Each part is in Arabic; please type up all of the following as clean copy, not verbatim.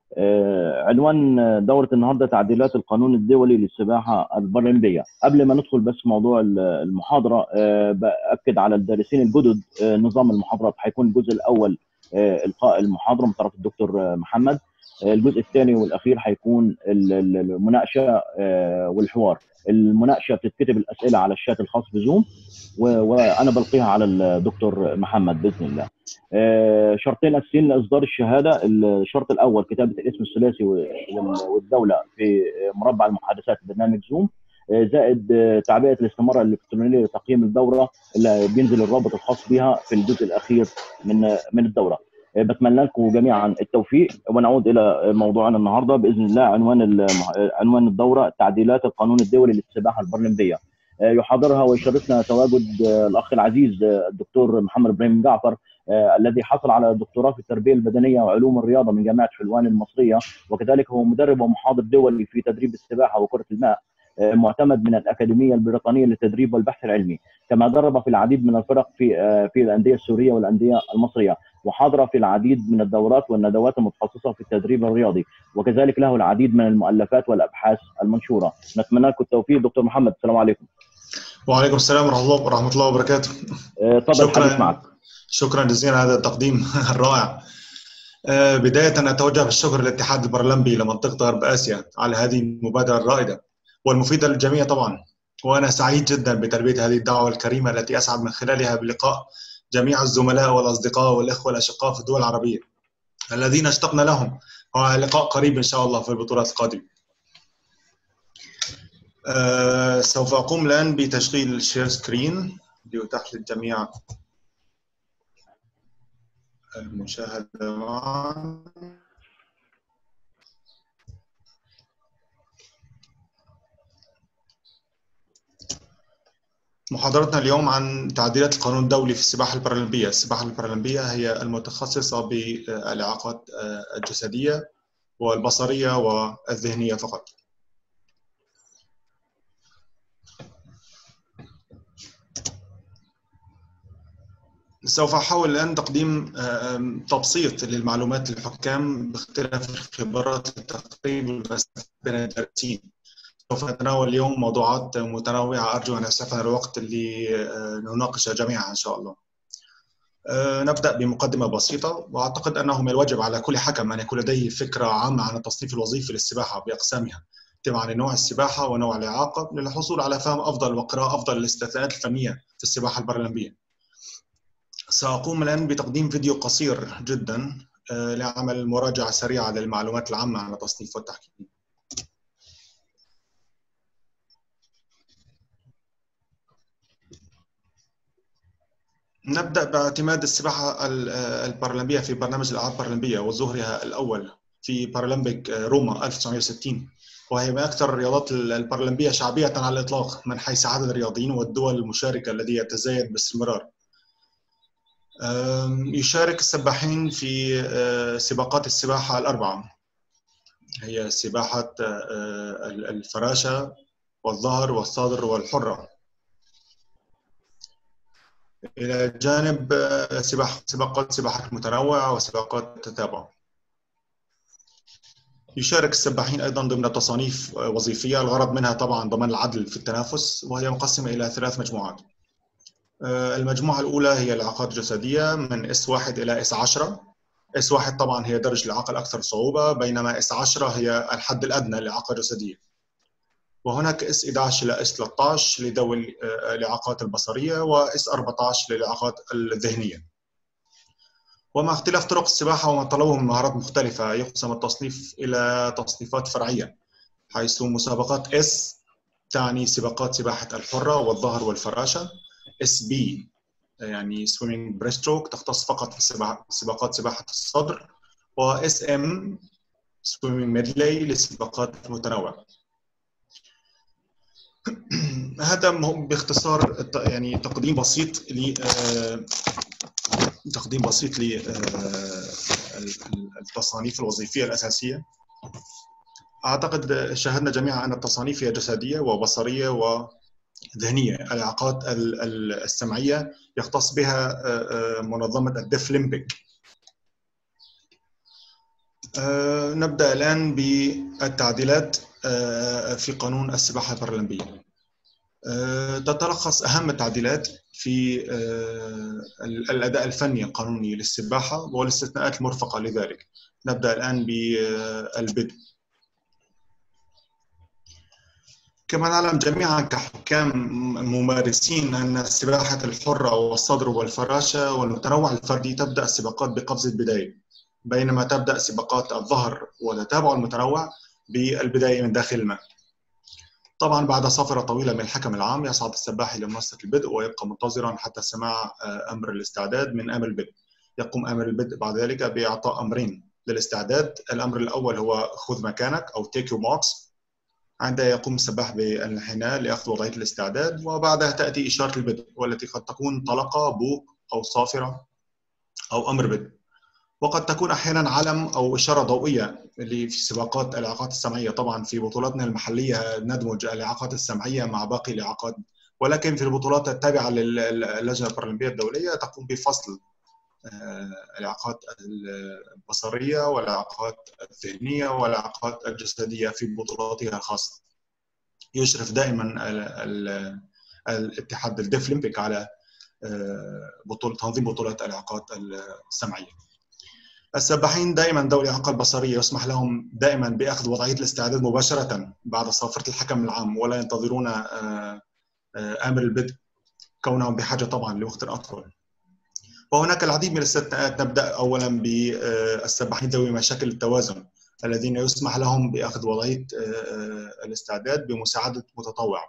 عنوان دورة النهارده تعديلات القانون الدولي للسباحة البارالمبية. قبل ما ندخل بس موضوع المحاضرة، بأكد على الدارسين الجدد نظام المحاضرات. هيكون الجزء الأول إلقاء المحاضرة من طرف الدكتور محمد. الجزء الثاني والأخير هيكون المناقشة والحوار. المناقشة بتتكتب الأسئلة على الشات الخاص بزوم، وأنا بلقيها على الدكتور محمد بإذن الله. شرطين اساسيين لاصدار الشهاده. الشرط الاول كتابه الاسم الثلاثي والدوله في مربع المحادثات برنامج زوم، زائد تعبئه الاستماره الالكترونيه لتقييم الدوره اللي بينزل الرابط الخاص بها في الجزء الاخير من الدوره. بتمنى لكم جميعا التوفيق، ونعود الى موضوعنا النهارده باذن الله. عنوان الدوره تعديلات القانون الدولي للسباحه البارالمبيه. يحاضرها ويشرفنا تواجد الاخ العزيز الدكتور محمد ابراهيم جعفر، الذي حصل على دكتوراه في التربيه البدنيه وعلوم الرياضه من جامعه حلوان المصريه، وكذلك هو مدرب ومحاضر دولي في تدريب السباحه وكره الماء، معتمد من الاكاديميه البريطانيه للتدريب والبحث العلمي، كما درب في العديد من الفرق في الانديه السوريه والانديه المصريه، وحاضر في العديد من الدورات والندوات المتخصصه في التدريب الرياضي، وكذلك له العديد من المؤلفات والابحاث المنشوره. نتمنى لكم التوفيق دكتور محمد. السلام عليكم. وعليكم السلام ورحمه الله وبركاته. تفضل الحديث معك. شكرا جزيلا على هذا التقديم الرائع. بداية أتوجه بالشكر للاتحاد البارالمبي لمنطقة غرب آسيا على هذه المبادرة الرائدة والمفيدة للجميع طبعا، وأنا سعيد جدا بتلبية هذه الدعوة الكريمة التي أسعد من خلالها بلقاء جميع الزملاء والأصدقاء والإخوة الأشقاء في الدول العربية الذين اشتقنا لهم، وعلى لقاء قريب إن شاء الله في البطولات القادمة. سوف أقوم الآن بتشغيل الشير سكرين ليتاح للجميع المشاهدة معا. محاضرتنا اليوم عن تعديلات القانون الدولي في السباحة البارالمبية. السباحة البارالمبية هي المتخصصة بالإعاقات الجسدية والبصرية والذهنية فقط. سوف أحاول الآن تقديم تبسيط للمعلومات للحكام باختلاف الخبرات التقريب بين الدارسين. سوف نتناول اليوم موضوعات متنوعة، أرجو أن يسعفنا الوقت لنناقشها جميعا إن شاء الله. نبدأ بمقدمة بسيطة، وأعتقد أنه من الواجب على كل حكم أن يكون لديه فكرة عامة عن التصنيف الوظيفي للسباحة بأقسامها تبعا لنوع السباحة ونوع الإعاقة، للحصول على فهم أفضل وقراءة أفضل للاستثناءات الفنية في السباحة البارالمبية. سأقوم الآن بتقديم فيديو قصير جدا لعمل مراجعة سريعة للمعلومات العامة عن التصنيف والتحكيم. نبدأ باعتماد السباحة البارالمبية في برنامج الألعاب البارالمبية وظهورها الأول في بارالمبيك روما 1960، وهي من أكثر الرياضات البارالمبية شعبية على الإطلاق من حيث عدد الرياضيين والدول المشاركة الذي يتزايد باستمرار. يشارك السباحين في سباقات السباحة الأربعة، هي سباحة الفراشة والظهر والصدر والحرة، إلى جانب سباقات سباحة متنوعة وسباقات تتابع. يشارك السباحين أيضا ضمن تصانيف وظيفية، الغرض منها طبعا ضمان العدل في التنافس، وهي مقسمة إلى 3 مجموعات. المجموعة الأولى هي الإعاقات الجسدية من S1 إلى S10. S1 طبعا هي درجة الإعاقة الأكثر صعوبة، بينما S10 هي الحد الأدنى للإعاقة الجسدية. وهناك S11 إلى S13 لذوي الإعاقات البصرية، وS14 للإعاقات الذهنية. ومع اختلاف طرق السباحة وما طلبه من مهارات مختلفة، يقسم التصنيف إلى تصنيفات فرعية، حيث مسابقات S تعني سباقات سباحة الحرة والظهر والفراشة، SB يعني swimming breaststroke تختص فقط في سباقات سباحة الصدر، و SM swimming medley للسباقات المتنوعة. هذا باختصار يعني تقديم بسيط للتصانيف الوظيفية الأساسية. أعتقد شاهدنا جميعا أن التصانيف هي جسدية وبصرية وذهنية. الإعاقات السمعية يختص بها منظمة الديفليمبيك. نبدأ الآن بالتعديلات في قانون السباحة البارالمبية. تتلخص أهم التعديلات في الأداء الفني القانوني للسباحة والاستثناءات المرفقة لذلك. نبدأ الآن بالبدء. كما نعلم جميعا كحكام ممارسين أن السباحة الحرة والصدر والفراشة والمتنوع الفردي تبدأ السباقات بقفز البداية، بينما تبدأ سباقات الظهر والتتابع المتنوع بالبداية من داخل الماء. طبعا بعد صفرة طويلة من الحكم العام يصعد السباح إلى منصة البدء ويبقى منتظرا حتى سماع أمر الاستعداد من آمر البدء. يقوم آمر البدء بعد ذلك بإعطاء أمرين للاستعداد. الأمر الأول هو خذ مكانك أو take your marks، عندها يقوم السباح بالانحناء لأخذ وضعية الاستعداد، وبعدها تأتي إشارة البدء والتي قد تكون طلقة، بوق أو صافرة أو أمر بدء، وقد تكون أحيانا علم أو إشارة ضوئية اللي في سباقات الإعاقات السمعية. طبعا في بطولاتنا المحلية ندمج الإعاقات السمعية مع باقي الإعاقات، ولكن في البطولات التابعة للجنة البارالمبية الدولية تقوم بفصل الإعاقات البصرية والإعاقات الذهنية والإعاقات الجسدية في بطولاتها الخاصة. يشرف دائما الاتحاد الديفلمبيك على تنظيم بطولات الإعاقات السمعية. السباحين دائما ذوي الإعاقة البصرية يسمح لهم دائما بأخذ وضعية الاستعداد مباشرة بعد صافرة الحكم العام، ولا ينتظرون آمر البدء كونهم بحاجة طبعا لوقت أطول. وهناك العديد من الاستثناءات. نبدأ أولا بالسباحين ذوي مشاكل التوازن الذين يسمح لهم بأخذ وضعية الاستعداد بمساعدة متطوع.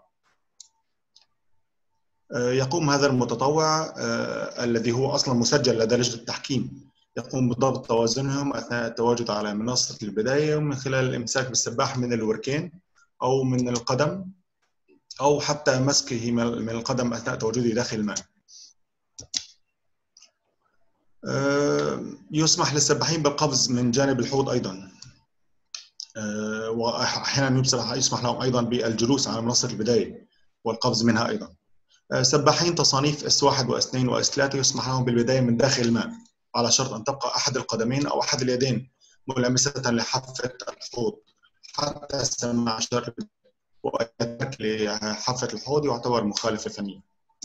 يقوم هذا المتطوع الذي هو أصلا مسجل لدى لجنة التحكيم يقوم بضبط توازنهم أثناء التواجد على منصة البداية من خلال الإمساك بالسباح من الوركين أو من القدم، أو حتى مسكه من القدم أثناء تواجده داخل الماء. يسمح للسباحين بالقفز من جانب الحوض أيضا، وأحيانا يسمح لهم أيضا بالجلوس على منصة البداية والقفز منها أيضا. سباحين تصانيف S1 و2 و3 يسمح لهم بالبداية من داخل الماء على شرط أن تبقى أحد القدمين أو أحد اليدين ملامسة لحافة الحوض حتى سماع إشارة وترك لحافة الحوض يعتبر مخالفة فنية.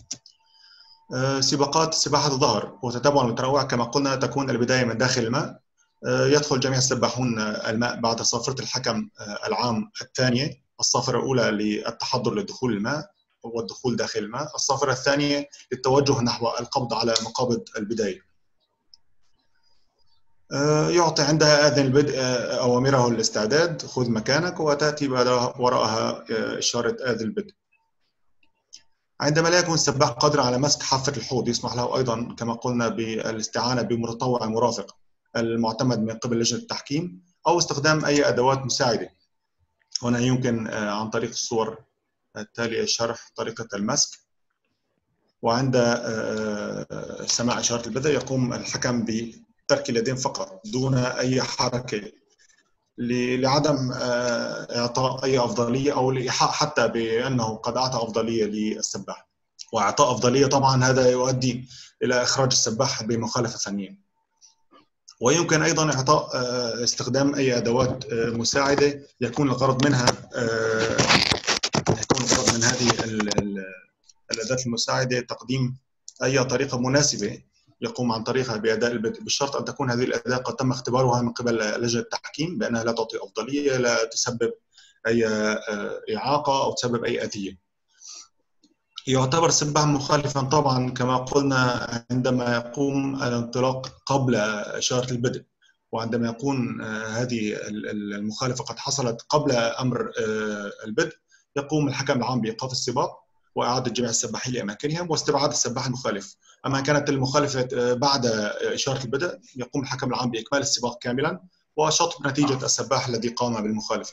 سباقات سباحة الظهر وتتابع المتنوع كما قلنا تكون البداية من داخل الماء. يدخل جميع السباحون الماء بعد صافرة الحكم العام الثانية. الصافرة الأولى للتحضر لدخول الماء والدخول داخل الماء، الصافرة الثانية للتوجه نحو القبض على مقابض البداية. يعطي عندها آذن البدء أوامره الاستعداد، خذ مكانك، وتأتي وراءها إشارة آذن البدء. عندما لا يكون السباح قادر على مسك حافة الحوض يسمح له أيضا كما قلنا بالاستعانة بمتطوع مرافق المعتمد من قبل لجنة التحكيم أو استخدام أي أدوات مساعدة. هنا يمكن عن طريق الصور التالية شرح طريقة المسك. وعند سماع إشارة البدء يقوم الحكم بترك اليدين فقط دون أي حركة لعدم إعطاء أي أفضلية أو لإيحاء حتى بأنه قد أعطى أفضلية للسباح. وإعطاء أفضلية طبعا هذا يؤدي إلى إخراج السباح بمخالفة فنية. ويمكن أيضا إعطاء استخدام أي أدوات مساعدة يكون الغرض منها من هذه الأدوات المساعدة تقديم أي طريقة مناسبة يقوم عن طريقها بأداء البدء، بالشرط أن تكون هذه الأداة قد تم اختبارها من قبل لجنة التحكيم بأنها لا تعطي أفضلية، لا تسبب أي إعاقة أو تسبب أي أذية. يعتبر السباح مخالفا طبعا كما قلنا عندما يقوم الانطلاق قبل إشارة البدء، وعندما يكون هذه المخالفة قد حصلت قبل أمر البدء يقوم الحكم العام بإيقاف السباق وإعادة جميع السباحين لأماكنهم واستبعاد السباح المخالف. أما كانت المخالفة بعد إشارة البدء يقوم الحكم العام بإكمال السباق كاملا وشطب نتيجة السباح الذي قام بالمخالفة.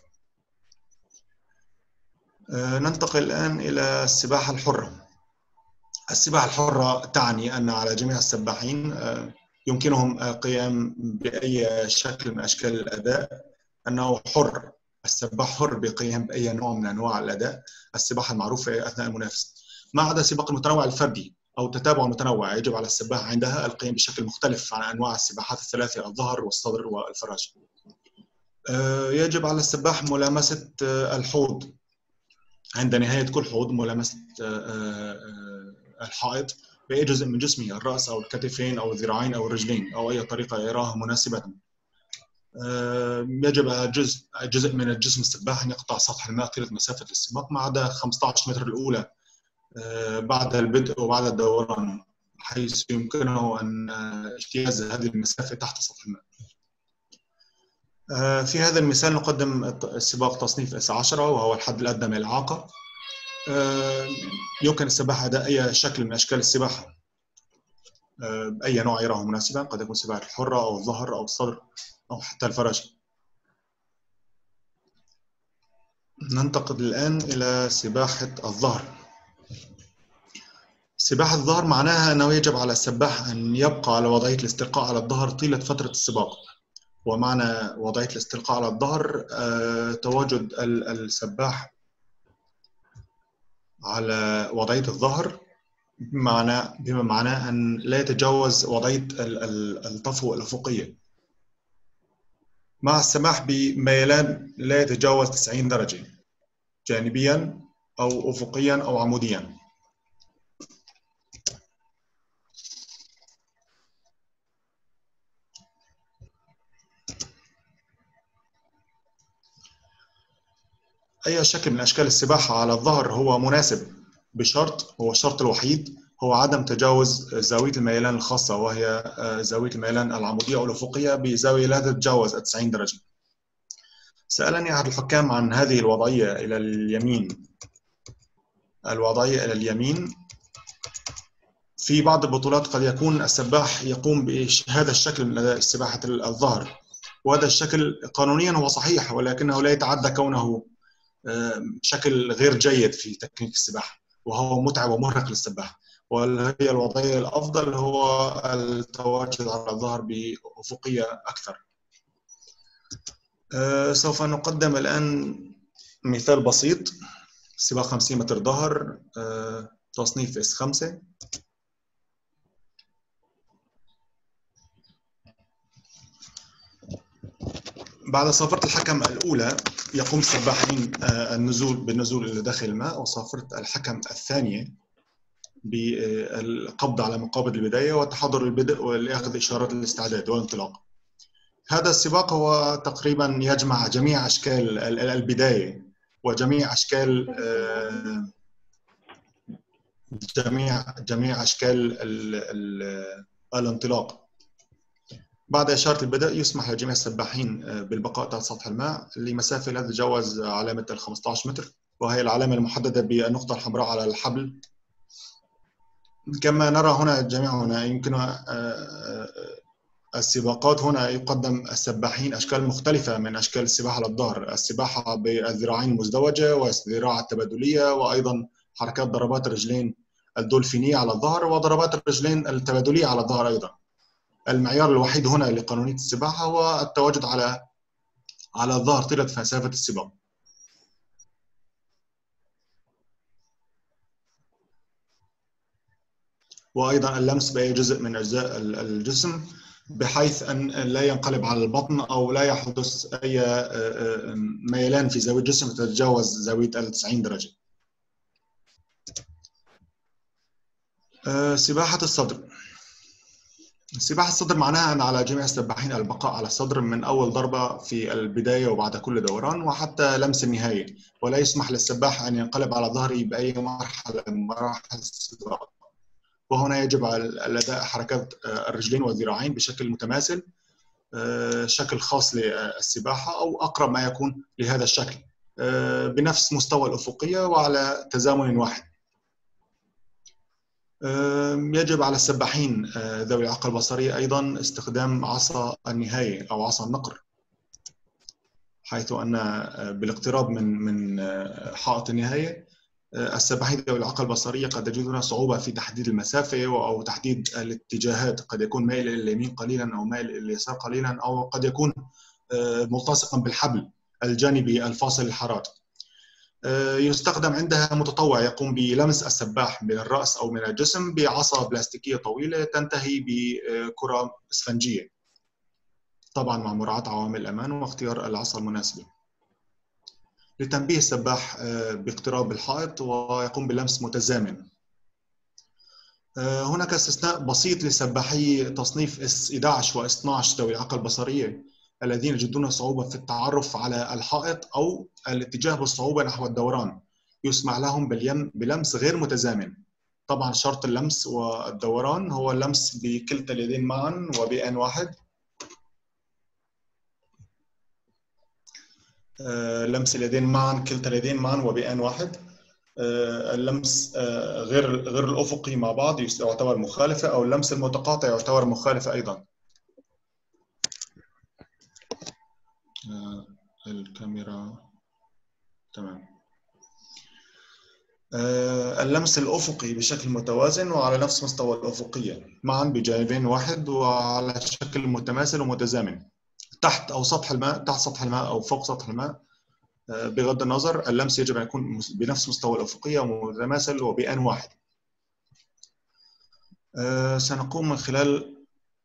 ننتقل الآن إلى السباحة الحرة. السباحة الحرة تعني أن على جميع السباحين يمكنهم القيام بأي شكل من أشكال الأداء، أنه حر. السباح حر بالقيام بأي نوع من أنواع الأداء السباحة المعروفة أثناء المنافسة، ما عدا سباق المتنوع الفردي أو التتابع المتنوع يجب على السباح عندها القيام بشكل مختلف عن أنواع السباحات الثلاثة: الظهر والصدر والفراش. يجب على السباح ملامسة الحوض عند نهاية كل حوض، ملامسة الحائط بأي جزء من جسمه، الرأس أو الكتفين أو الذراعين أو الرجلين أو أي طريقة يراها مناسبة. يجب على جزء من الجسم السباح أن يقطع سطح الماء طيلة مسافة السباق ما عدا 15 متر الأولى بعد البدء وبعد الدوران، حيث يمكنه أن اجتياز هذه المسافة تحت سطح الماء. في هذا المثال نقدم السباق تصنيف S10 وهو الحد الأدنى من الإعاقة. يمكن السباحة أداء أي شكل من أشكال السباحة بأي نوع يراه مناسبا، قد يكون سباحة الحرة أو الظهر أو الصدر أو حتى الفرج. ننتقل الآن إلى سباحة الظهر. سباحة الظهر معناها أنه يجب على السباح أن يبقى على وضعية الاستلقاء على الظهر طيلة فترة السباق. ومعنى وضعية الاستلقاء على الظهر تواجد السباح على وضعية الظهر بما معناه أن لا يتجاوز وضعية الطفو الأفقية، مع السماح بميلان لا يتجاوز 90 درجة جانبيا أو أفقيا أو عموديا. أي شكل من أشكال السباحة على الظهر هو مناسب بشرط، هو الشرط الوحيد هو عدم تجاوز زاوية الميلان الخاصة، وهي زاوية الميلان العمودية أو الأفقية بزاوية لا تتجاوز 90 درجة. سألني أحد الحكام عن هذه الوضعية إلى اليمين. الوضعية إلى اليمين في بعض البطولات قد يكون السباح يقوم بهذا الشكل من أداء سباحة الظهر، وهذا الشكل قانونيا هو صحيح، ولكنه لا يتعدى كونه شكل غير جيد في تكنيك السباحة، وهو متعب ومرهق للسباح. وهي الوضعية الأفضل هو التواجد على الظهر بأفقية أكثر. سوف نقدم الآن مثال بسيط، سباق 50 متر ظهر تصنيف S5. بعد صافرة الحكم الأولى يقوم السباحين بالنزول إلى داخل الماء، وصافرة الحكم الثانية بالقبض على مقابض البداية وتحضر البدء ولأخذ إشارات الاستعداد والانطلاق. هذا السباق هو تقريبا يجمع جميع أشكال البداية وجميع أشكال جميع أشكال الانطلاق. بعد إشارة البدء يسمح لجميع السباحين بالبقاء تحت سطح الماء لمسافة لا تتجاوز علامة 15 متر، وهي العلامة المحددة بالنقطة الحمراء على الحبل. كما نرى هنا جميعنا يمكن السباقات هنا يقدم السباحين أشكال مختلفة من أشكال السباحة على الظهر، السباحة بالذراعين المزدوجة والذراع التبادلية، وأيضا حركات ضربات الرجلين الدولفينية على الظهر وضربات الرجلين التبادلية على الظهر أيضا. المعيار الوحيد هنا لقانونية السباحة هو التواجد على الظهر طيلة مسافة السباق. وأيضا اللمس بأي جزء من أجزاء الجسم بحيث أن لا ينقلب على البطن أو لا يحدث أي ميلان في زاوية الجسم تتجاوز زاوية 90 درجة. سباحة الصدر. سباحة الصدر معناها أن على جميع السباحين البقاء على الصدر من أول ضربة في البداية وبعد كل دوران وحتى لمس النهاية، ولا يسمح للسباح أن ينقلب على ظهره بأي مرحلة من مراحل السباق. وهنا يجب على الأداء حركات الرجلين والذراعين بشكل متماثل، شكل خاص للسباحة أو أقرب ما يكون لهذا الشكل، بنفس مستوى الأفقية وعلى تزامن واحد. يجب على السباحين ذوي الإعاقة البصرية أيضا استخدام عصا النهاية أو عصا النقر، حيث أن بالاقتراب من حائط النهاية السباحين ذوي الإعاقة البصرية قد يجدون صعوبة في تحديد المسافة أو تحديد الاتجاهات، قد يكون مائل إلى اليمين قليلا أو مائل إلى اليسار قليلا، أو قد يكون ملتصقا بالحبل الجانبي الفاصل الحارات. يستخدم عندها متطوع يقوم بلمس السباح من الرأس أو من الجسم بعصا بلاستيكية طويلة تنتهي بكرة إسفنجية. طبعا مع مراعاة عوامل الأمان واختيار العصا المناسبة. لتنبيه السباح باقتراب الحائط ويقوم بلمس متزامن. هناك استثناء بسيط لسباحي تصنيف S11 و S12 ذوي الإعاقة البصرية الذين يجدون صعوبة في التعرف على الحائط أو الاتجاه بالصعوبة نحو الدوران، يسمح لهم بلمس غير متزامن. طبعا شرط اللمس والدوران هو اللمس بكلتا اليدين معا وبآن واحد. لمس اليدين معا، كلتا اليدين معا وبآن واحد. اللمس غير الأفقي مع بعض يعتبر مخالفة، أو اللمس المتقاطع يعتبر مخالفة أيضا. الكاميرا تمام. اللمس الأفقي بشكل متوازن وعلى نفس مستوى الأفقية معا بجانبين واحد وعلى شكل متماثل ومتزامن تحت أو سطح الماء، تحت سطح الماء أو فوق سطح الماء. بغض النظر اللمس يجب أن يكون بنفس مستوى الأفقية ومتماثل وبآن واحد. سنقوم من خلال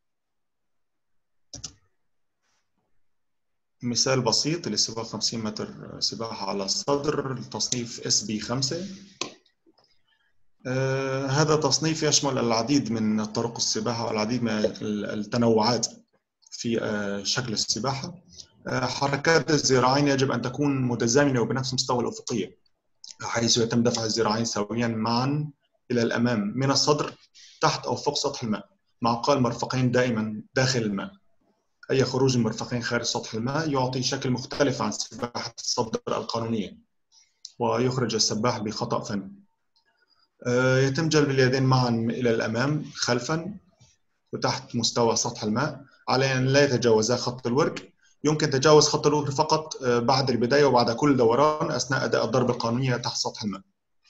مثال بسيط لسباق 50 متر سباحة على الصدر لتصنيف SB5. هذا تصنيف يشمل العديد من طرق السباحة والعديد من التنوعات في شكل السباحة. حركات الذراعين يجب أن تكون متزامنة وبنفس مستوى الأفقية، حيث يتم دفع الذراعين سويا معا إلى الأمام من الصدر تحت أو فوق سطح الماء، مع إبقاء المرفقين دائما داخل الماء. أي خروج المرفقين خارج سطح الماء يعطي شكل مختلف عن سباحة الصدر القانونية ويخرج السباح بخطأ فني. يتم جلب اليدين معا إلى الأمام خلفا وتحت مستوى سطح الماء على أن لا يتجاوزا خط الورك. يمكن تجاوز خط الورك فقط بعد البداية وبعد كل دوران أثناء أداء الضربة القانونية تحت سطح الماء.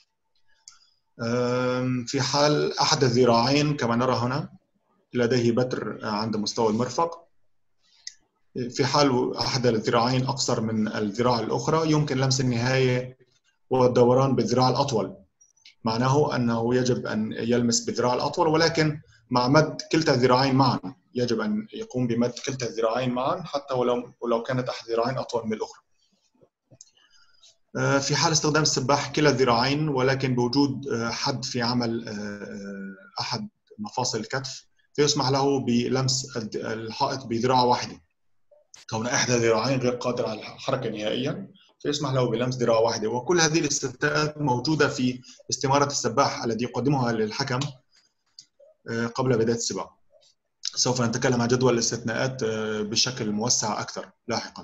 في حال أحد الذراعين كما نرى هنا لديه بتر عند مستوى المرفق، في حال أحد الذراعين أقصر من الذراع الأخرى يمكن لمس النهاية والدوران بالذراع الأطول. معناه أنه يجب أن يلمس بالذراع الأطول، ولكن مع مد كلتا الذراعين معا. يجب أن يقوم بمد كلتا الذراعين معا حتى ولو كانت أحد الذراعين أطول من الأخرى. في حال استخدام السباح كلا الذراعين ولكن بوجود حد في عمل أحد مفاصل الكتف، فيسمح له بلمس الحائط بذراع واحدة. كون إحدى الذراعين غير قادر على الحركة نهائيا فيسمح له بلمس ذراع واحدة. وكل هذه الاستثناءات موجودة في استمارة السباح الذي يقدمها للحكم قبل بداية السباق. سوف نتكلم عن جدول الاستثناءات بشكل موسع أكثر لاحقا.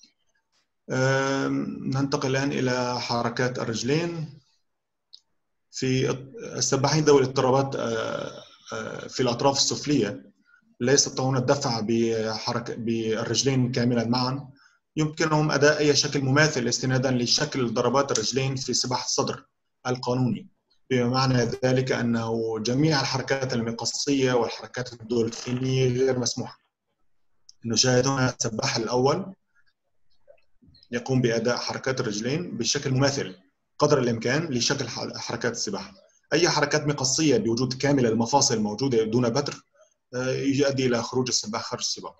ننتقل الآن إلى حركات الرجلين. في السباحين ذوي الاضطرابات في الأطراف السفلية لا يستطيعون الدفع بالرجلين كاملا معا. يمكنهم أداء أي شكل مماثل استنادا لشكل ضربات الرجلين في سباحة الصدر القانوني، بمعنى ذلك أنه جميع الحركات المقصية والحركات الدولفينية غير مسموحة. نشاهد هنا السباح الأول يقوم بأداء حركات الرجلين بشكل مماثل قدر الإمكان لشكل حركات السباحة. أي حركات مقصية بوجود كامل المفاصل موجودة دون بتر يؤدي إلى خروج السباح خارج السباق.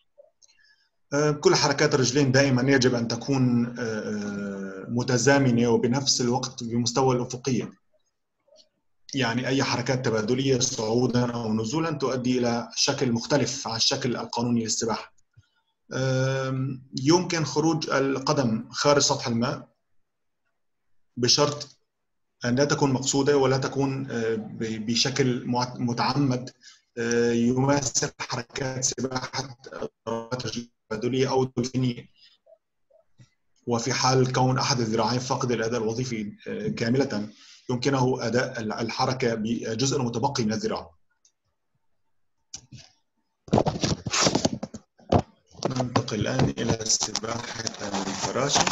كل حركات الرجلين دائما يجب أن تكون متزامنة وبنفس الوقت بمستوى الأفقية. يعني أي حركات تبادلية صعودا أو نزولا تؤدي إلى شكل مختلف عن الشكل القانوني للسباحة. يمكن خروج القدم خارج سطح الماء بشرط أن لا تكون مقصودة ولا تكون بشكل متعمد يماثل حركات سباحة التبادلية أو الدولفينية. وفي حال كون أحد الذراعين فاقد الأداء الوظيفي كاملة يمكنه أداء الحركة بجزء متبقي من الذراع. ننتقل الآن إلى سباحة الفراشة.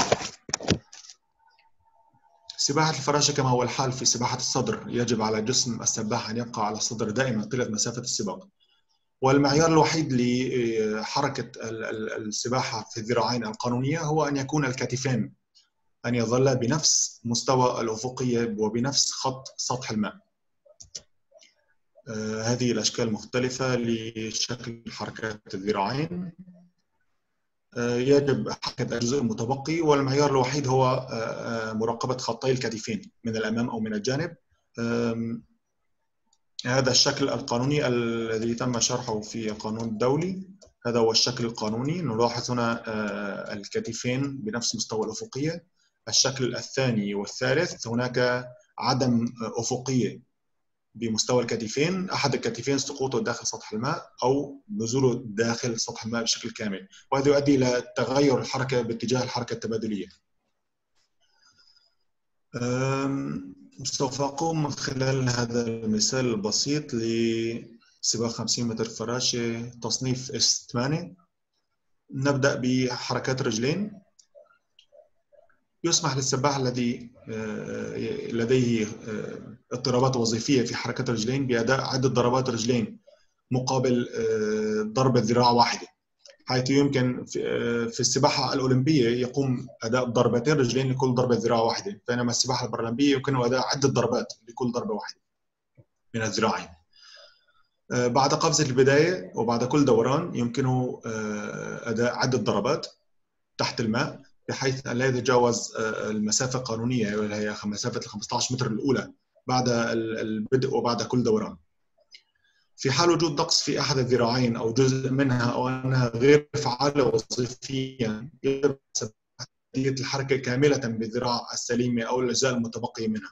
سباحة الفراشة كما هو الحال في سباحة الصدر يجب على جسم السباح أن يبقى على الصدر دائما طيلة مسافة السباق. والمعيار الوحيد لحركة السباحة في الذراعين القانونية هو أن يكون الكتفين أن يظل بنفس مستوى الأفقية وبنفس خط سطح الماء. هذه الأشكال مختلفة لشكل حركات الذراعين. يجب حركة الجزء المتبقي، والمعيار الوحيد هو مراقبة خطي الكتفين من الأمام أو من الجانب. هذا الشكل القانوني الذي تم شرحه في القانون الدولي، هذا هو الشكل القانوني. نلاحظ هنا الكتفين بنفس مستوى الأفقية. الشكل الثاني والثالث هناك عدم أفقية بمستوى الكتفين، أحد الكتفين سقوطه داخل سطح الماء أو نزوله داخل سطح الماء بشكل كامل، وهذا يؤدي إلى تغير الحركة باتجاه الحركة التبادلية. سوف أقوم من خلال هذا المثال البسيط لسباق 50 متر فراشة تصنيف S8. نبدأ بحركات رجلين. يسمح للسباح الذي لديه اضطرابات وظيفية في حركات الرجلين بأداء عدة ضربات رجلين مقابل ضربة ذراع واحدة، حيث يمكن في السباحة الأولمبية يقوم أداء ضربتين رجلين لكل ضربة ذراع واحدة، بينما السباحة البارالمبية يمكن أداء عدة ضربات لكل ضربة واحدة من الذراعين. بعد قفزة البداية وبعد كل دوران يمكنه أداء عدة ضربات تحت الماء بحيث أن لا يتجاوز المسافة القانونية وهي مسافة 15 متر الأولى بعد البدء وبعد كل دوران. في حال وجود نقص في أحد الذراعين أو جزء منها أو أنها غير فعالة وظيفيا، يجب تأدية الحركة كاملة بالذراع السليمة أو الأجزاء المتبقية منها.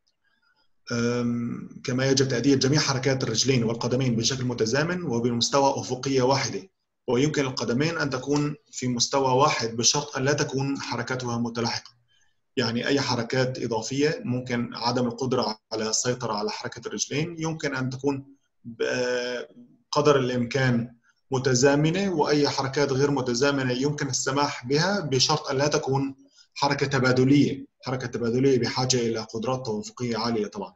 كما يجب تأدية جميع حركات الرجلين والقدمين بشكل متزامن وبمستوى أفقية واحدة، ويمكن القدمين أن تكون في مستوى واحد بشرط أن لا تكون حركاتها متلاحقة. يعني أي حركات إضافية ممكن عدم القدرة على السيطرة على حركة الرجلين يمكن أن تكون بقدر الإمكان متزامنة، وأي حركات غير متزامنة يمكن السماح بها بشرط أن لا تكون حركة تبادلية. حركة تبادلية بحاجة إلى قدرات توافقية عالية طبعا.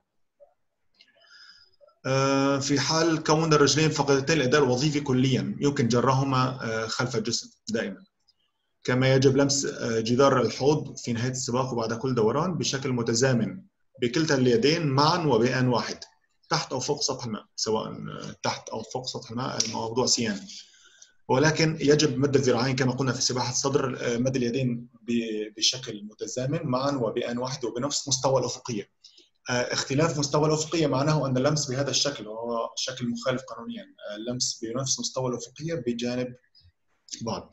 في حال كون الرجلين فقدتين الأداء الوظيفي كليا يمكن جرهما خلف الجسم دائما. كما يجب لمس جدار الحوض في نهاية السباق وبعد كل دوران بشكل متزامن بكلتا اليدين معا وبآن واحد تحت أو فوق سطح الماء، سواء تحت أو فوق سطح الماء الموضوع سيان. ولكن يجب مد الذراعين كما قلنا في سباحة الصدر، مد اليدين بشكل متزامن معا وبآن واحد وبنفس مستوى الأفقية. اختلاف مستوى الأفقية معناه أن اللمس بهذا الشكل وهو شكل مخالف قانونيا، اللمس بنفس مستوى الأفقية بجانب بعض.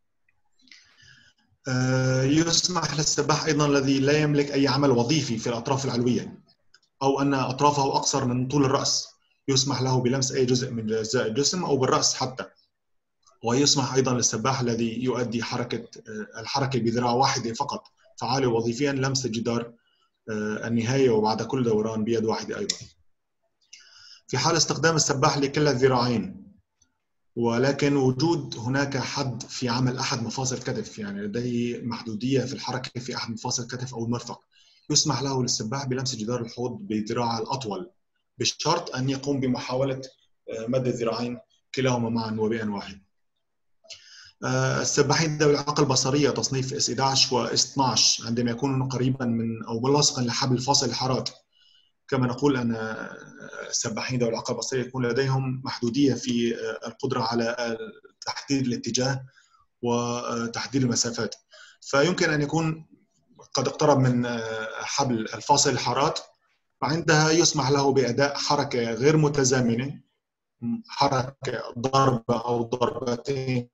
يسمح للسباح أيضا الذي لا يملك أي عمل وظيفي في الأطراف العلوية أو أن أطرافه أقصر من طول الرأس، يسمح له بلمس أي جزء من أجزاء الجسم أو بالرأس حتى. ويسمح أيضا للسباح الذي يؤدي الحركة بذراع واحدة فقط فعالة وظيفيا لمس جدار النهاية وبعد كل دوران بيد واحدة أيضا. في حال استخدام السباح لكلا الذراعين ولكن وجود هناك حد في عمل أحد مفاصل الكتف، يعني لديه محدودية في الحركة في أحد مفاصل الكتف أو المرفق، يسمح له للسباح بلمس جدار الحوض بذراعه الأطول بشرط أن يقوم بمحاولة مد الذراعين كلاهما معا وبآن واحد. السباحين ذوي الإعاقة البصرية تصنيف S11 و S12 عندما يكونوا قريبا من أو ملاصقا لحبل فاصل الحارات، كما نقول أن السباحين ذوي الإعاقة البصرية يكون لديهم محدودية في القدرة على تحديد الاتجاه وتحديد المسافات، فيمكن أن يكون قد اقترب من حبل الفاصل الحارات، وعندها يسمح له بأداء حركة غير متزامنة، حركة ضربة أو ضربتين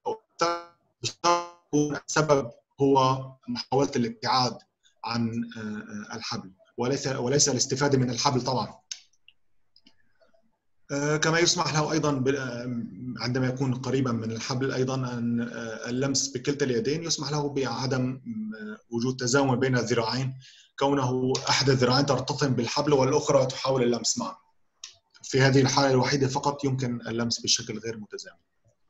السبب هو محاولة الابتعاد عن الحبل وليس الاستفادة من الحبل طبعا. كما يسمح له أيضا عندما يكون قريبا من الحبل أيضا أن اللمس بكلتا اليدين، يسمح له بعدم وجود تزامن بين الذراعين كونه أحد الذراعين ترتطم بالحبل والأخرى تحاول اللمس معا. في هذه الحالة الوحيدة فقط يمكن اللمس بشكل غير متزامن.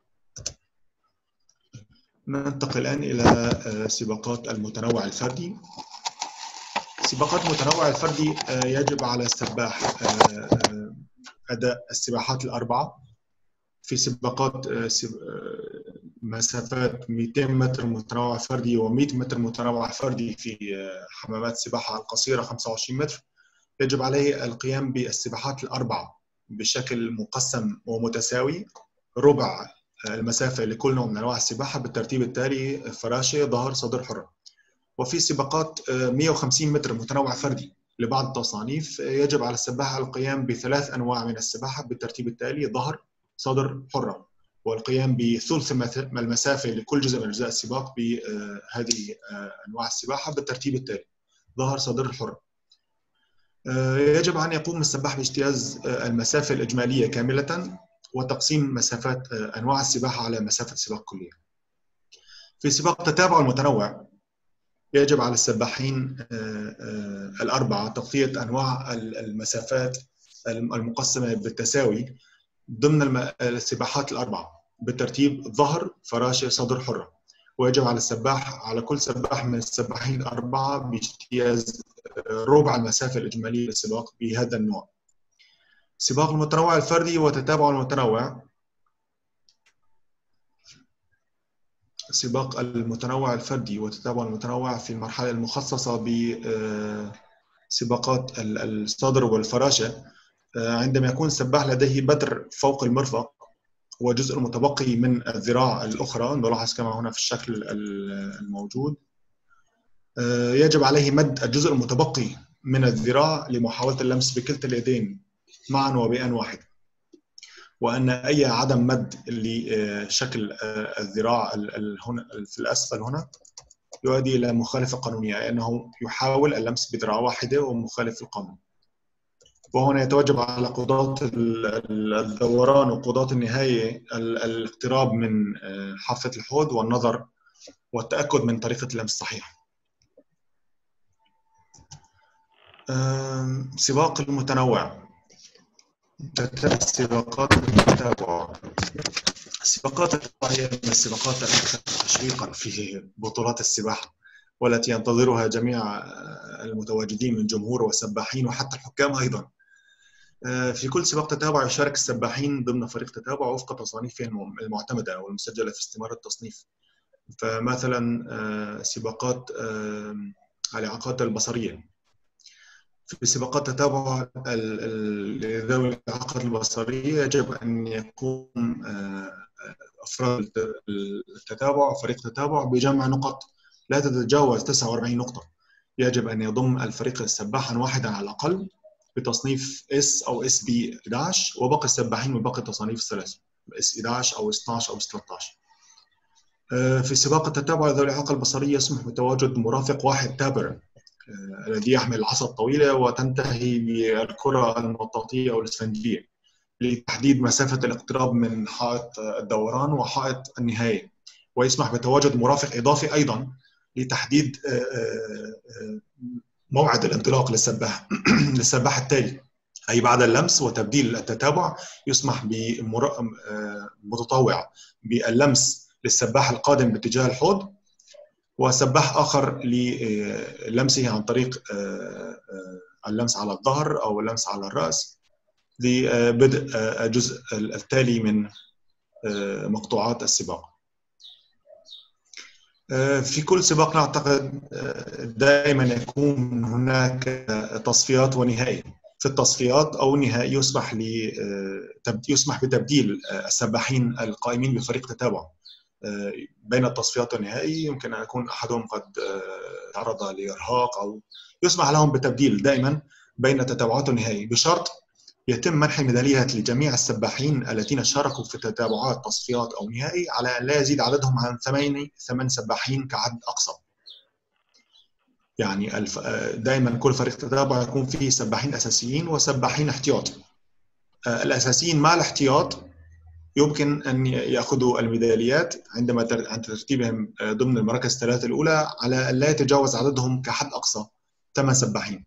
ننتقل الآن إلى سباقات المتنوع الفردي. سباقات المتنوع الفردي يجب على السباح أداء السباحات الأربعة في سباقات مسافات 200 متر متنوع فردي و100 متر متنوع فردي في حمامات السباحة القصيرة 25 متر. يجب عليه القيام بالسباحات الأربعة بشكل مقسم ومتساوي، ربع المسافة لكل نوع من أنواع السباحة بالترتيب التالي: فراشة، ظهر، صدر، حرة. وفي سباقات 150 متر متنوع فردي لبعض التصانيف يجب على السباح القيام ب3 أنواع من السباحة بالترتيب التالي: ظهر، صدر، حرة، والقيام بثلث المسافة لكل جزء من أجزاء السباق بهذه أنواع السباحة بالترتيب التالي: ظهر، صدر، حرة. يجب أن يقوم السباح باجتياز المسافة الإجمالية كاملة وتقسيم مسافات أنواع السباحة على مسافة سباق كلية. في سباق التتابع المتنوع يجب على السباحين الأربعة تغطية أنواع المسافات المقسمة بالتساوي ضمن السباحات الأربعة بالترتيب: ظهر، فراشة، صدر، حرة. ويجب على كل سباح من السباحين الأربعة باجتياز ربع المسافة الإجمالية للسباق بهذا النوع. سباق المتنوع الفردي وتتابع المتنوع. سباق المتنوع الفردي وتتابع المتنوع في المرحلة المخصصة بسباقات الصدر والفراشة عندما يكون السباح لديه بتر فوق المرفق وجزء المتبقي من الذراع الأخرى، نلاحظ كما هنا في الشكل الموجود، يجب عليه مد الجزء المتبقي من الذراع لمحاولة اللمس بكلتا اليدين معا وبآن واحد، وأن أي عدم مد لشكل الذراع هنا في الأسفل هنا يؤدي إلى مخالفة قانونية، لأنه يحاول اللمس بذراع واحدة ومخالف القانون. وهنا يتوجب على قضاة الدوران وقضاة النهاية الاقتراب من حافة الحوض والنظر والتأكد من طريقة اللمس الصحيحة. سباق المتنوع. سباقات التتابع. السباقات التتابع هي من السباقات الأكثر تشويقا في بطولات السباحة، والتي ينتظرها جميع المتواجدين من جمهور وسباحين وحتى الحكام أيضا. في كل سباق تتابع يشارك السباحين ضمن فريق تتابع وفق تصانيفهم المعتمدة والمسجلة في استمارة التصنيف. فمثلا سباقات الإعاقات البصرية. في سباقات تتابع ذوي الإعاقات البصرية يجب أن يقوم أفراد التتابع فريق تتابع بجمع نقط لا تتجاوز 49 نقطة. يجب أن يضم الفريق سباحا واحدا على الأقل بتصنيف S أو SB 11 وباقي السباحين من باقي التصانيف الثلاثة S 11 أو S 12 أو S 13. في سباق التتابع ذوي الإعاقة البصرية يسمح بتواجد مرافق واحد تابر الذي يحمل العصا الطويلة وتنتهي بالكرة المطاطية أو الإسفنجية لتحديد مسافة الاقتراب من حائط الدوران وحائط النهاية. ويسمح بتواجد مرافق إضافي أيضا لتحديد موعد الانطلاق للسباح التالي، أي بعد اللمس وتبديل التتابع يسمح بمتطوع باللمس للسباح القادم باتجاه الحوض وسباح آخر للمسه عن طريق اللمس على الظهر أو اللمس على الرأس لبدء الجزء التالي من مقطوعات السباق. في كل سباق نعتقد دائما يكون هناك تصفيات ونهائي. في التصفيات أو النهائي يسمح بتبديل السباحين القائمين بفريق تتابع بين التصفيات والنهائي. يمكن أن يكون أحدهم قد تعرض لإرهاق أو يسمح لهم بالتبديل دائما بين التتابعات والنهائي، بشرط يتم منح الميداليات لجميع السباحين الذين شاركوا في تتابعات تصفيات أو نهائي على أن لا يزيد عددهم عن 8 سباحين كعدد أقصى. يعني دائما كل فريق تتابع يكون فيه سباحين أساسيين وسباحين احتياط. الأساسيين مع الاحتياط يمكن أن يأخذوا الميداليات عندما عند ترتيبهم ضمن المراكز الثلاثة الأولى على أن لا يتجاوز عددهم كحد أقصى 8 سباحين.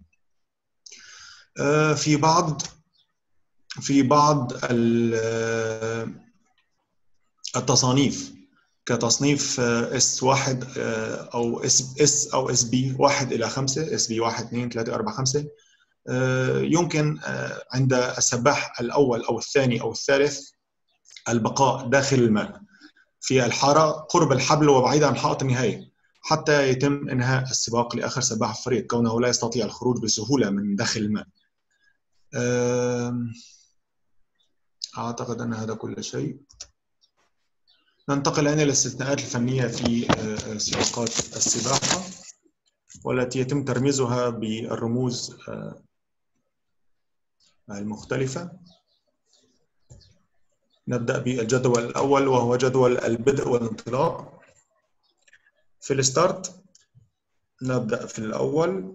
في بعض التصانيف كتصنيف S1 أو S أو SB 1 إلى 5 SB 1 2 3 4 5 يمكن عند السباح الأول أو الثاني أو الثالث البقاء داخل الماء في الحارة قرب الحبل وبعيد عن حائط النهاية حتى يتم إنهاء السباق لآخر سباح الفريق، كونه لا يستطيع الخروج بسهولة من داخل الماء. أعتقد أن هذا كل شيء. ننتقل الآن إلى الاستثناءات الفنية في سباقات السباحة، والتي يتم ترميزها بالرموز المختلفة. نبدأ بالجدول الأول، وهو جدول البدء والانطلاق. في الستارت نبدأ في الأول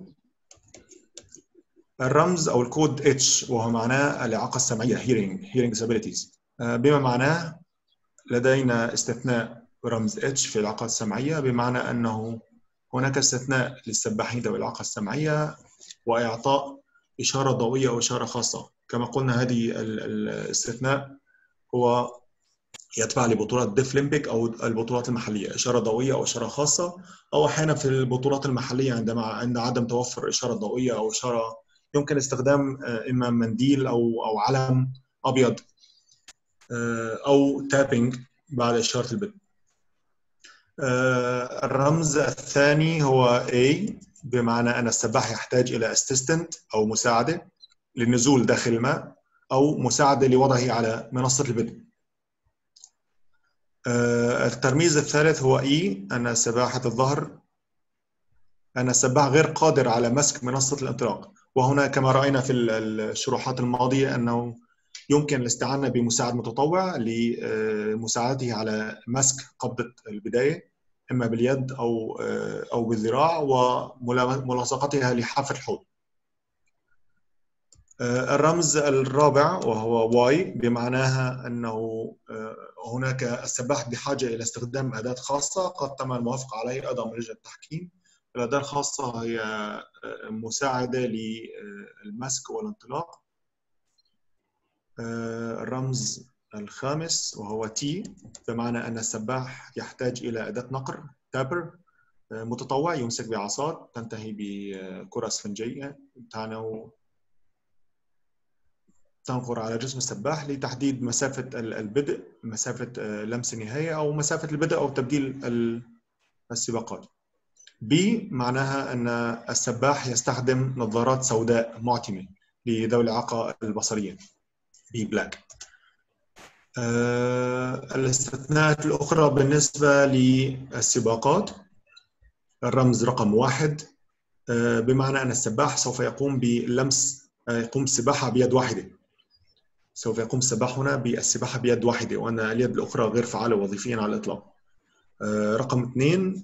الرمز أو الكود H، وهو معناه الإعاقة السمعية hearing disabilities، بما معناه لدينا استثناء رمز H في الإعاقة السمعية، بمعنى أنه هناك استثناء للسباحين ذوي الإعاقة السمعية وإعطاء إشارة ضوئية أو إشارة خاصة. كما قلنا هذه الاستثناء هو يتبع لبطولات ديفليمبيك أو البطولات المحلية، إشارة ضوئية أو إشارة خاصة، أو أحيانا في البطولات المحلية عند عدم توفر إشارة ضوئية أو إشارة يمكن استخدام إما منديل أو علم أبيض أو تابينج بعد إشارة البدء. الرمز الثاني هو A، بمعنى أن السباح يحتاج إلى assistant أو مساعدة للنزول داخل الماء أو مساعدة لوضعه على منصة البدء. الترميز الثالث هو E، أن سباحة الظهر أن السباح غير قادر على مسك منصة الانطلاق، وهنا كما رأينا في الشروحات الماضية أنه يمكن الاستعانة بمساعد متطوع لمساعدته على مسك قبضة البداية إما باليد أو بالذراع وملاصقتها لحافة الحوض. الرمز الرابع وهو Y، بمعناها أنه هناك السباح بحاجة إلى استخدام أداة خاصة قد تم الموافقة عليه أيضا من لجنة التحكيم. الأداة الخاصة هي مساعدة للمسك والانطلاق. الرمز الخامس وهو T، بمعنى أن السباح يحتاج إلى أداة نقر تابر متطوع يمسك بعصا تنتهي بكرة اسفنجية تنقر على جسم السباح لتحديد مسافة البدء، مسافة لمس النهاية، أو مسافة البدء أو تبديل السباقات. B معناها أن السباح يستخدم نظارات سوداء معتمة لذوي الإعاقة البصرية B بلاك. الاستثناءات الأخرى بالنسبة للسباقات، الرمز رقم 1، بمعنى أن السباح سوف يقوم السباحة بيد واحدة. سوف يقوم السباح هنا بالسباحة بيد واحدة، وأن اليد الأخرى غير فعالة وظيفيا على الإطلاق. رقم 2،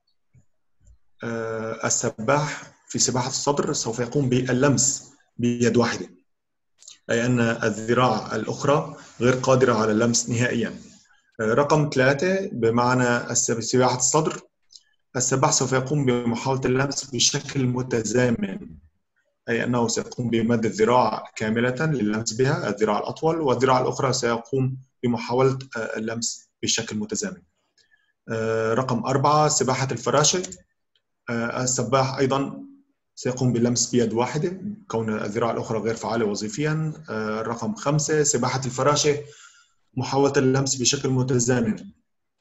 السباح في سباحة الصدر سوف يقوم باللمس بيد واحدة، أي أن الذراع الأخرى غير قادرة على اللمس نهائيا. رقم 3، بمعنى سباحة الصدر السباح سوف يقوم بمحاولة اللمس بشكل متزامن، أي أنه سيقوم بمد الذراع كاملة لللمس بها، الذراع الأطول، والذراع الأخرى سيقوم بمحاولة اللمس بشكل متزامن. رقم 4، سباحة الفراشة السباح أيضا سيقوم باللمس بيد واحدة كون الذراع الأخرى غير فعالة وظيفيا. رقم 5، سباحة الفراشة محاولة اللمس بشكل متزامن.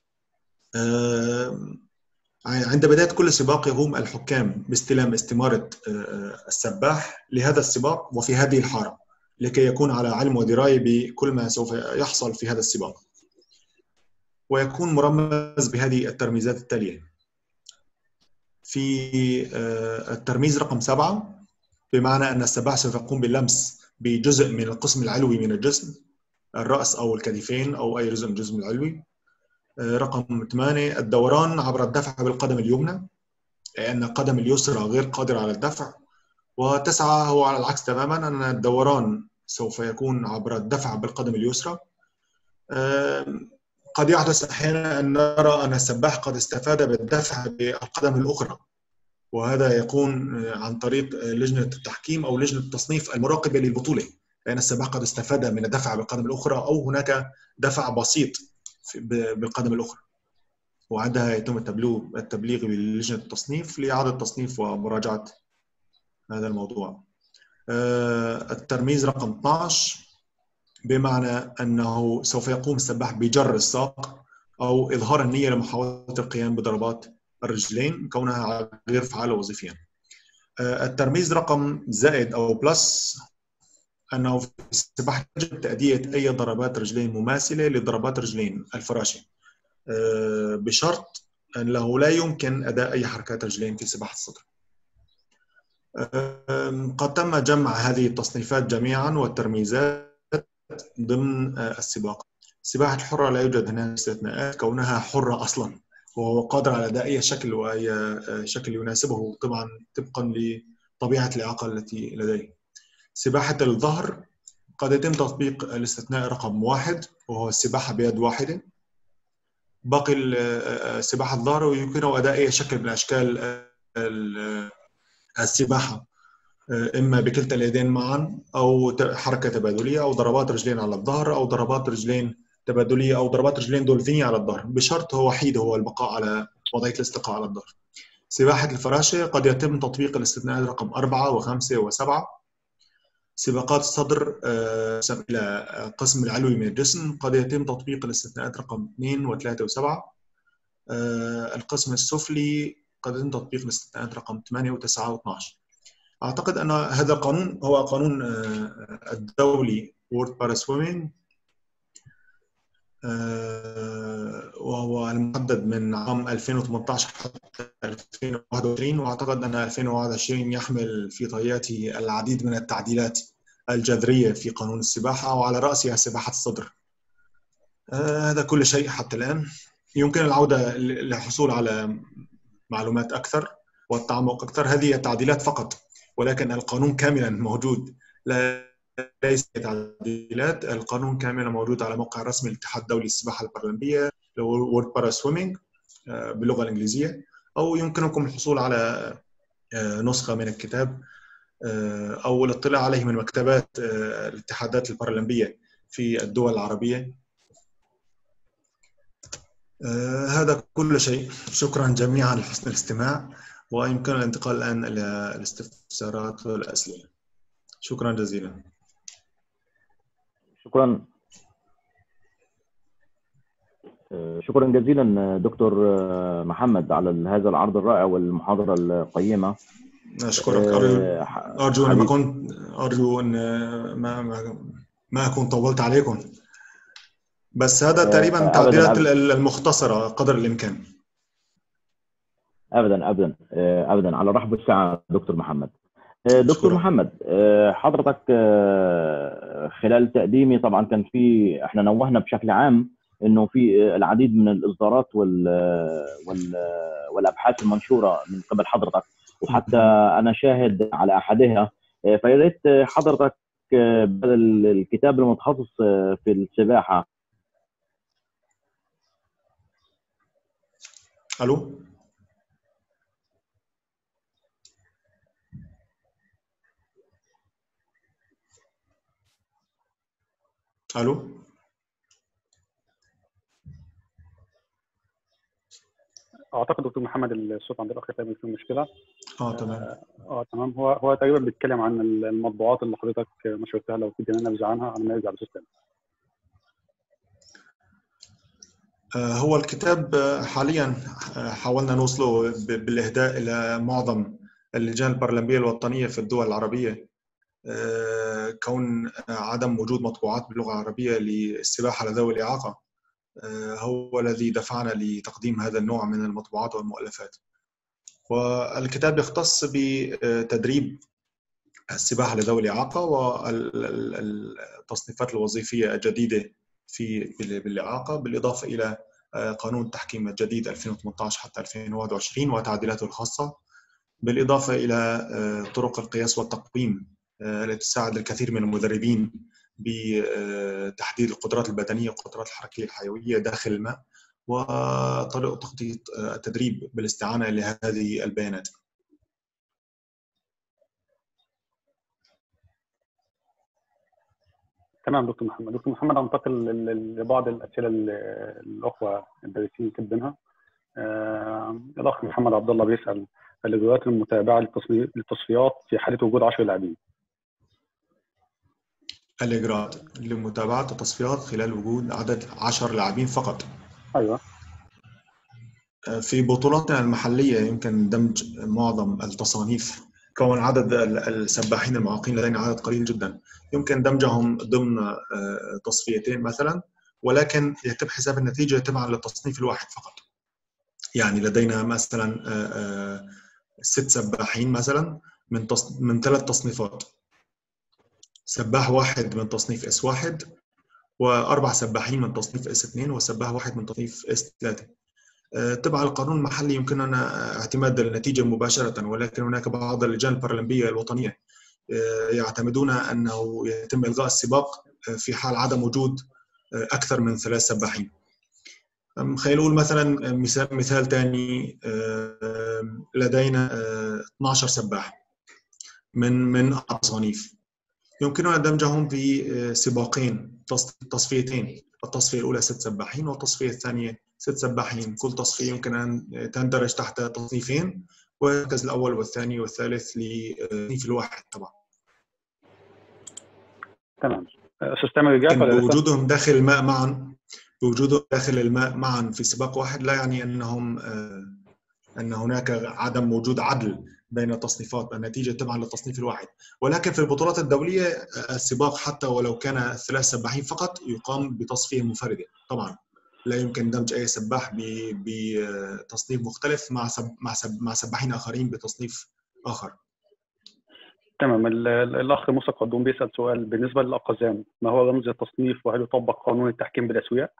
عند بداية كل سباق يقوم الحكام باستلام استمارة السباح لهذا السباق وفي هذه الحارة لكي يكون على علم ودراية بكل ما سوف يحصل في هذا السباق، ويكون مرمز بهذه الترميزات التالية. في الترميز رقم 7، بمعنى أن السباح سوف يقوم باللمس بجزء من القسم العلوي من الجسم، الرأس أو الكتفين أو أي جزء من الجسم العلوي. رقم 8، الدوران عبر الدفع بالقدم اليمنى، لأن القدم اليسرى غير قادرة على الدفع. و9 هو على العكس تماما، أن الدوران سوف يكون عبر الدفع بالقدم اليسرى. قد يحدث أحيانا أن نرى أن السباح قد استفاد بالدفع بالقدم الأخرى، وهذا يكون عن طريق لجنة التحكيم أو لجنة التصنيف المراقبة للبطولة، لأن السباح قد استفاد من الدفع بالقدم الأخرى أو هناك دفع بسيط بالقدم الأخرى، وعندها يتم التبليغ بلجنة التصنيف لإعادة التصنيف ومراجعة هذا الموضوع. الترميز رقم 12، بمعنى أنه سوف يقوم السباح بجر الساق أو إظهار النية لمحاولة القيام بضربات الرجلين كونها غير فعالة وظيفيا. الترميز رقم زائد أو بلس، أنه في السباحة يجب تأدية أي ضربات رجلين مماثلة لضربات رجلين الفراشة، بشرط أنه لا يمكن أداء أي حركات رجلين في سباحة الصدر. قد تم جمع هذه التصنيفات جميعا والترميزات ضمن السباق. السباحة الحرة لا يوجد هناك استثناءات كونها حرة أصلا، وهو قادر على أداء أي شكل وأي شكل يناسبه طبعا طبقا لطبيعة الإعاقة التي لديه. سباحة الظهر قد يتم تطبيق الاستثناء رقم 1 وهو السباحة بيد واحدة. باقي سباحة الظهر يمكنه أداء أي شكل من أشكال السباحة، إما بكلتا اليدين معا أو حركة تبادلية أو ضربات رجلين على الظهر أو ضربات رجلين تبادلية أو ضربات رجلين دولفينية على الظهر، بشرط هو وحيد هو البقاء على وضعية الاستقاء على الظهر. سباحة الفراشة قد يتم تطبيق الاستثناءات رقم 4 و5 و7. سباقات الصدر إلى القسم العلوي من الجسم قد يتم تطبيق الاستثناءات رقم 2 و3 و7. القسم السفلي قد يتم تطبيق الاستثناءات رقم 8 و9 و12. أعتقد أن هذا القانون هو قانون الدولي World Para Swimming، وهو المحدد من عام 2018 حتى 2021، وأعتقد أن 2021 يحمل في طياته العديد من التعديلات الجذرية في قانون السباحة وعلى رأسها سباحة الصدر. هذا كل شيء حتى الآن. يمكن العودة للحصول على معلومات أكثر والتعمق أكثر. هذه التعديلات فقط، ولكن القانون كاملا موجود، ليس تعديلات. القانون كاملا موجود على موقع رسمي للاتحاد الدولي للسباحة البارالمبية World Para Swimming باللغة الإنجليزية، أو يمكنكم الحصول على نسخة من الكتاب أو الاطلاع عليه من مكتبات الاتحادات البارالمبية في الدول العربية. هذا كل شيء. شكرا جميعا لحسن الاستماع، ويمكن الانتقال الآن إلى الاستفسارات والأسئلة. شكرا جزيلا. شكرا جزيلا دكتور محمد على هذا العرض الرائع والمحاضرة القيمة. أشكرك. أرجو أن ما أكون طولت عليكم، بس هذا تقريبا تعديلات المختصرة قدر الإمكان. أبدا على رحب الساعة دكتور محمد. دكتور محمد، حضرتك خلال تقديمي طبعا كان في احنا نوهنا بشكل عام انه في العديد من الاصدارات والابحاث المنشوره من قبل حضرتك، وحتى انا شاهد على احدها. فيا ريت حضرتك بدل الكتاب المتخصص في السباحه. الو اعتقد دكتور محمد الصوت عند الاخ تقريبا في مشكله. تمام. تمام. هو تقريبا بيتكلم عن المطبوعات اللي حضرتك نشرتها، لو تدي لنا نبذه عنها على ما يرجع للسيستم. هو الكتاب حاليا حاولنا نوصله بالاهداء الى معظم اللجان البرلمبيه الوطنيه في الدول العربيه، كون عدم وجود مطبوعات باللغه العربيه للسباحه لذوي الاعاقه هو الذي دفعنا لتقديم هذا النوع من المطبوعات والمؤلفات. والكتاب يختص بتدريب السباحة لذوي الإعاقة والتصنيفات الوظيفية الجديدة بالإعاقة، بالإضافة إلى قانون التحكيم الجديد 2018 حتى 2021 وتعديلاته الخاصة، بالإضافة إلى طرق القياس والتقويم التي تساعد الكثير من المدربين بتحديد القدرات البدنية والقدرات الحركية الحيوية داخل الماء، وطرق تخطيط التدريب بالاستعانة لهذه البيانات. تمام دكتور محمد. دكتور محمد، انتقل لبعض الأسئلة الأخوة الدارسين كاتبينها. الأخ محمد عبد الله بيسأل: الإجراءات المتابعة للتصفيات في حالة وجود 10 لاعبين. الإجراءات لمتابعة التصفيات خلال وجود عدد 10 لاعبين فقط. أيوة. في بطولاتنا المحلية يمكن دمج معظم التصانيف، كون عدد السباحين المعاقين لدينا عدد قليل جدا، يمكن دمجهم ضمن تصفيتين مثلا، ولكن يتم حساب النتيجة تبعا للتصنيف الواحد فقط. يعني لدينا مثلا 6 سباحين مثلا من 3 تصنيفات، سباح واحد من تصنيف S1 و4 سباحين من تصنيف S2 وسباح واحد من تصنيف S3. تبع القانون المحلي يمكننا اعتماد النتيجة مباشرة، ولكن هناك بعض اللجان البارالمبية الوطنية يعتمدون أنه يتم إلغاء السباق في حال عدم وجود أكثر من 3 سباحين. خلينا نقول مثلا مثال ثاني، لدينا 12 سباح من تصانيف، يمكننا دمجهم في سباقين تصفيتين، التصفية الأولى 6 سباحين والتصفية الثانية 6 سباحين. كل تصفية يمكن أن تندرج تحت تصنيفين، والمركز الأول والثاني والثالث للتصنيف الواحد طبعا. تمام. أستاذ تامر رجعت ولا لسه؟ بوجودهم داخل الماء معا، بوجودهم داخل الماء معا في سباق واحد لا يعني أن هناك عدم وجود عدل بين التصنيفات، النتيجة تبعا للتصنيف الواحد. ولكن في البطولات الدولية السباق حتى ولو كان 3 سباحين فقط يقام بتصفية منفردة طبعا، لا يمكن دمج أي سباح بتصنيف مختلف مع سباحين آخرين بتصنيف آخر. تمام. الأخ موسى قدوم بيسأل سؤال بالنسبة للأقزام، ما هو رمز التصنيف وهل يطبق قانون التحكيم بالأسوياء؟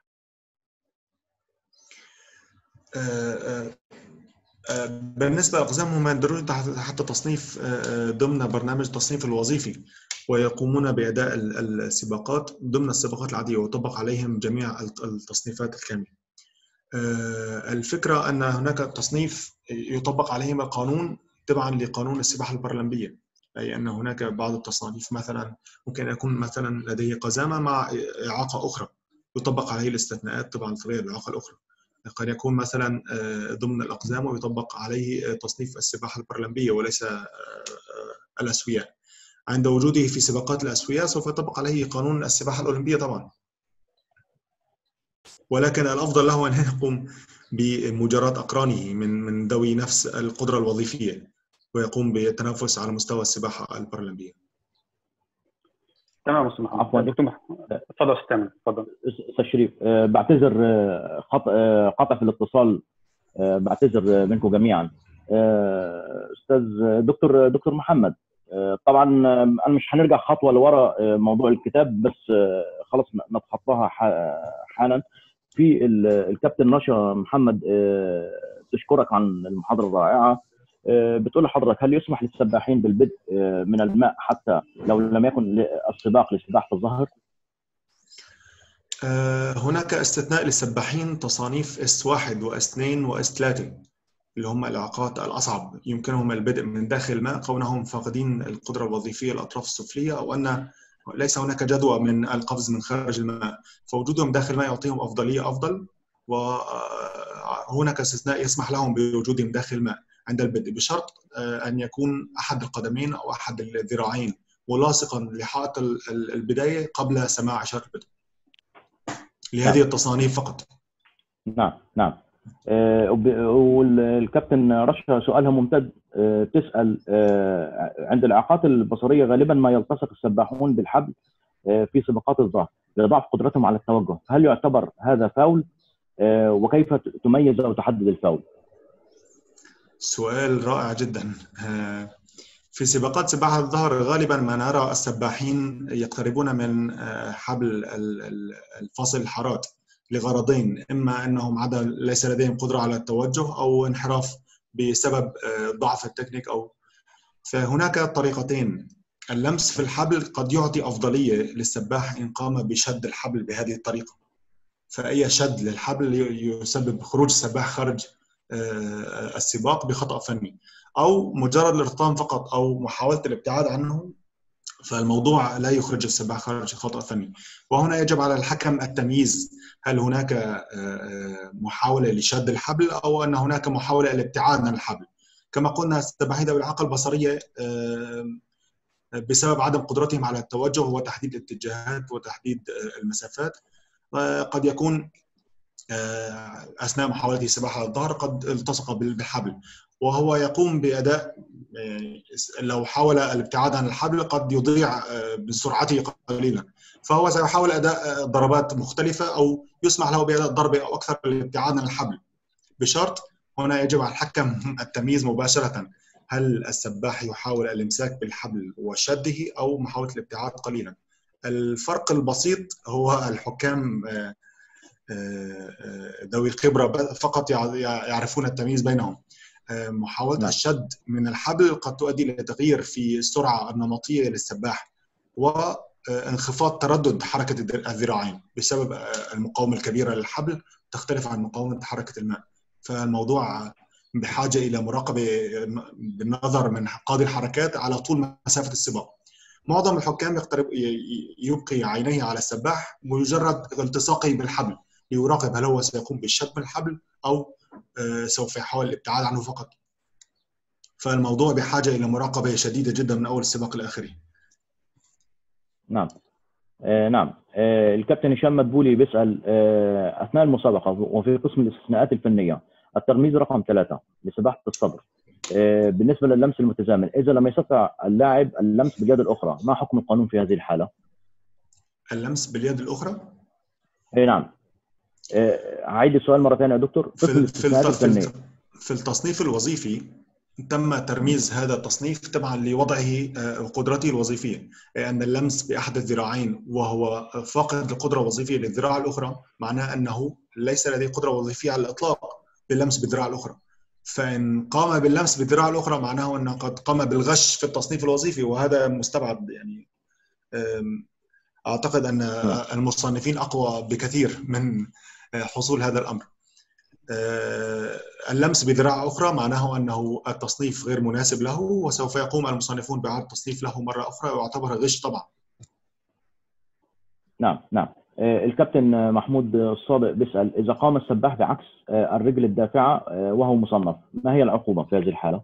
بالنسبة للأقزام هم يندرجون تحت تصنيف ضمن برنامج التصنيف الوظيفي، ويقومون بأداء السباقات ضمن السباقات العادية ويطبق عليهم جميع التصنيفات الكاملة. الفكرة أن هناك تصنيف يطبق عليهم القانون تبعا لقانون السباحة البارالمبية، أي أن هناك بعض التصانيف مثلا ممكن يكون مثلا لديه قزامة مع إعاقة أخرى يطبق عليه الاستثناءات طبعا لطبيعة الإعاقة الأخرى. قد يكون مثلا ضمن الأقزام ويطبق عليه تصنيف السباحة البارالمبية وليس الأسوياء. عند وجوده في سباقات الأسوياء سوف يطبق عليه قانون السباحة الأولمبية طبعا، ولكن الأفضل له أن يقوم بمجاراة أقرانه من ذوي نفس القدرة الوظيفية ويقوم بالتنافس على مستوى السباحة البارالمبية. تمام استاذ محمد. عفوا دكتور اتفضل استاذ تامر، اتفضل. استاذ شريف، بعتذر قطع في الاتصال، بعتذر منكم جميعا. استاذ دكتور محمد، طبعا انا مش هنرجع خطوه لورا موضوع الكتاب، بس خلاص نتخطاها حالا. في الكابتن رشا محمد تشكرك عن المحاضره الرائعه. بتقول لحضرتك هل يسمح للسباحين بالبدء من الماء حتى لو لم يكن السباق لسباحه الظهر؟ هناك استثناء للسباحين تصانيف S1 وS2 وS3 اللي هم الإعاقات الأصعب، يمكنهم البدء من داخل الماء كونهم فاقدين القدرة الوظيفية الأطراف السفلية، أو أن ليس هناك جدوى من القفز من خارج الماء، فوجودهم داخل الماء يعطيهم أفضلية أفضل. وهناك استثناء يسمح لهم بوجودهم داخل الماء عند البدء بشرط أن يكون أحد القدمين أو أحد الذراعين ملاصقا لحائط البداية قبل سماع إشارة البدء لهذه التصانيف فقط. نعم. والكابتن رشا سؤالها ممتاز، تسأل عند الإعاقات البصرية غالبا ما يلتصق السباحون بالحبل في سباقات الظهر لضعف قدرتهم على التوجه، هل يعتبر هذا فاول؟ وكيف تميز أو تحدد الفاول؟ سؤال رائع جدا. في سباقات سباحة الظهر غالبا ما نرى السباحين يقتربون من حبل الفاصل الحارات لغرضين، إما أنهم ليس لديهم قدرة على التوجه أو انحراف بسبب ضعف التكنيك. فهناك طريقتين. اللمس في الحبل قد يعطي أفضلية للسباح إن قام بشد الحبل بهذه الطريقة، فأي شد للحبل يسبب خروج السباح خارج السباق بخطأ فني، أو مجرد الارتطام فقط أو محاولة الابتعاد عنه، فالموضوع لا يخرج السباح خارج خطأ فني. وهنا يجب على الحكم التمييز، هل هناك محاولة لشد الحبل أو أن هناك محاولة للابتعاد عن الحبل. كما قلنا السباحين ذوي الإعاقة البصرية بسبب عدم قدرتهم على التوجه وتحديد الاتجاهات وتحديد المسافات، قد يكون أثناء محاولته السباحة على الظهر قد التصق بالحبل، وهو يقوم بأداء لو حاول الابتعاد عن الحبل قد يضيع بسرعته قليلا، فهو سيحاول أداء ضربات مختلفة أو يسمح له بأداء ضربة أو أكثر للابتعاد عن الحبل، بشرط هنا يجب على الحكم التمييز مباشرة، هل السباح يحاول الإمساك بالحبل وشده أو محاولة الابتعاد قليلا. الفرق البسيط هو الحكام ذوي الخبرة فقط يعرفون التمييز بينهم. محاولة الشد من الحبل قد تؤدي إلى تغيير في السرعة النمطية للسباح وانخفاض تردد حركة الذراعين بسبب المقاومة الكبيرة للحبل تختلف عن مقاومة حركة الماء. فالموضوع بحاجة إلى مراقبة بالنظر من قاضي الحركات على طول مسافة السباق. معظم الحكام يبقي عينيه على السباح مجرد التصاقه بالحبل ليراقب هل هو سيقوم بالشد من الحبل أو سوف يحاول الابتعاد عنه فقط. فالموضوع بحاجة إلى مراقبة شديدة جدا من أول السباق الآخري. نعم. نعم. الكابتن هشام مدبولي بيسأل أثناء المسابقة وفي قسم الاستثناءات الفنية الترميز رقم 3 لسباحة الصدر، بالنسبة لللمس المتزامن إذا لم يستطع اللاعب اللمس باليد الأخرى، ما حكم القانون في هذه الحالة؟ اللمس باليد الأخرى؟ نعم. عيد السؤال مرة ثانية يا دكتور. في التصنيف الوظيفي تم ترميز هذا التصنيف تبعا لوضعه قدرته الوظيفية، أن اللمس بأحد الذراعين وهو فاقد القدرة الوظيفية للذراع الأخرى معناه أنه ليس لديه قدرة وظيفية على الإطلاق باللمس بالذراع الأخرى. فإن قام باللمس بالذراع الأخرى معناه أنه قد قام بالغش في التصنيف الوظيفي، وهذا مستبعد. يعني أعتقد أن المصنفين أقوى بكثير من حصول هذا الأمر. اللمس بذراع أخرى معناه أنه التصنيف غير مناسب له، وسوف يقوم المصنفون بإعادة التصنيف له مرة أخرى، ويعتبر غش طبعا. نعم. الكابتن محمود الصادق بيسأل إذا قام السباح بعكس الرجل الدافعة وهو مصنف، ما هي العقوبة في هذه الحالة؟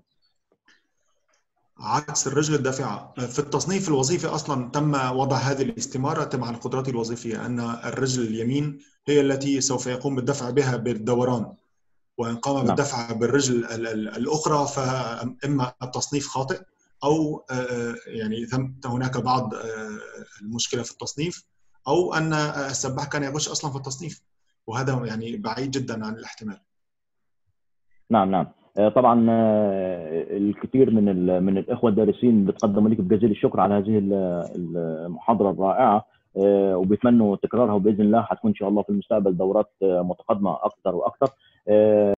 عكس الرجل الدافعة في التصنيف الوظيفي أصلا تم وضع هذه الاستمارة تبع القدرات الوظيفية، أن الرجل اليمين هي التي سوف يقوم بالدفع بها بالدوران، وإن قام بالدفع بالرجل الأخرى فإما التصنيف خاطئ أو يعني هناك بعض المشكلة في التصنيف، أو أن السباح كان يغش أصلا في التصنيف، وهذا يعني بعيد جدا عن الاحتمال. نعم. طبعا الكثير من الإخوة الدارسين بتقدم لك بجزيل الشكر على هذه المحاضرة الرائعة، وبيتمنوا تكرارها، وبإذن الله حتكون إن شاء الله في المستقبل دورات متقدمة أكثر وأكثر.